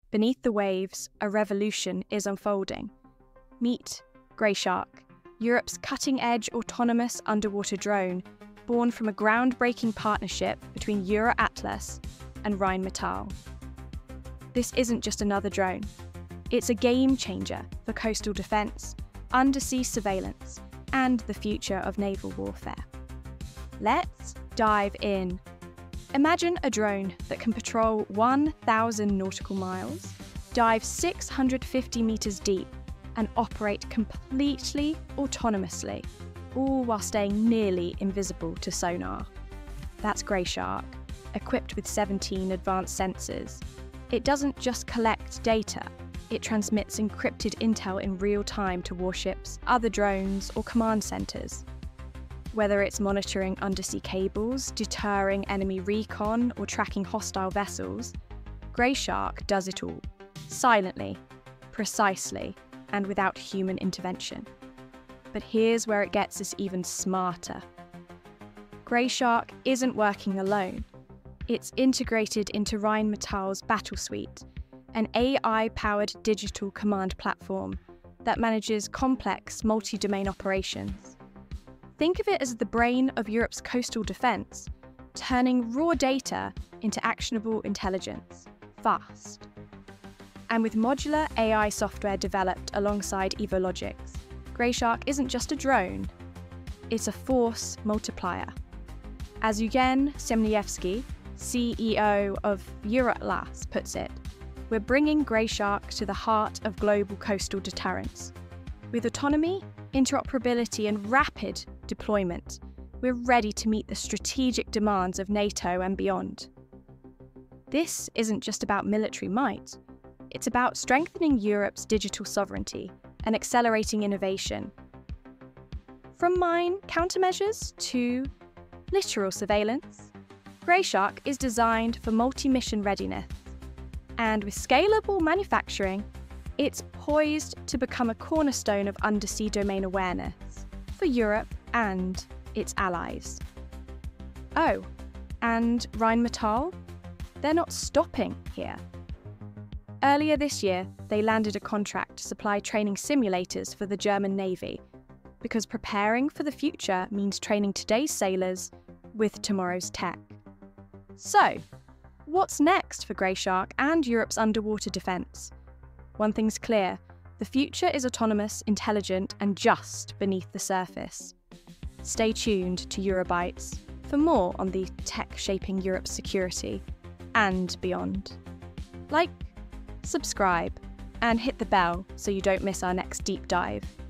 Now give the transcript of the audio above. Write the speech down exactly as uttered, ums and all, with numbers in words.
Beneath the waves, a revolution is unfolding. Meet Greyshark, Europe's cutting-edge autonomous underwater drone, born from a groundbreaking partnership between Euroatlas and Rheinmetall. This isn't just another drone. It's a game-changer for coastal defence, undersea surveillance, and the future of naval warfare. Let's dive in. Imagine a drone that can patrol one thousand nautical miles, dive six hundred fifty metres deep, and operate completely autonomously, all while staying nearly invisible to sonar. That's Greyshark, equipped with seventeen advanced sensors. It doesn't just collect data, it transmits encrypted intel in real time to warships, other drones, or command centres. Whether it's monitoring undersea cables, deterring enemy recon, or tracking hostile vessels, Greyshark does it all, silently, precisely, and without human intervention. But here's where it gets us even smarter. Greyshark isn't working alone. It's integrated into Rheinmetall's Battlesuite, an A I-powered digital command platform that manages complex multi-domain operations. Think of it as the brain of Europe's coastal defence, turning raw data into actionable intelligence, fast. And with modular A I software developed alongside EvoLogix, Greyshark isn't just a drone, it's a force multiplier. As Eugen Semnievsky, C E O of Euroatlas, puts it, we're bringing Greyshark to the heart of global coastal deterrence. With autonomy, interoperability, and rapid deployment, we're ready to meet the strategic demands of NATO and beyond. This isn't just about military might. It's about strengthening Europe's digital sovereignty and accelerating innovation. From mine countermeasures to literal surveillance, Greyshark is designed for multi-mission readiness. And with scalable manufacturing, it's poised to become a cornerstone of undersea domain awareness for Europe and its allies. Oh, and Rheinmetall? They're not stopping here. Earlier this year, they landed a contract to supply training simulators for the German Navy, because preparing for the future means training today's sailors with tomorrow's tech. So, what's next for Greyshark and Europe's underwater defence? One thing's clear, the future is autonomous, intelligent, and just beneath the surface. Stay tuned to Eurobytes for more on the tech shaping Europe's security and beyond. Like, subscribe, and hit the bell so you don't miss our next deep dive.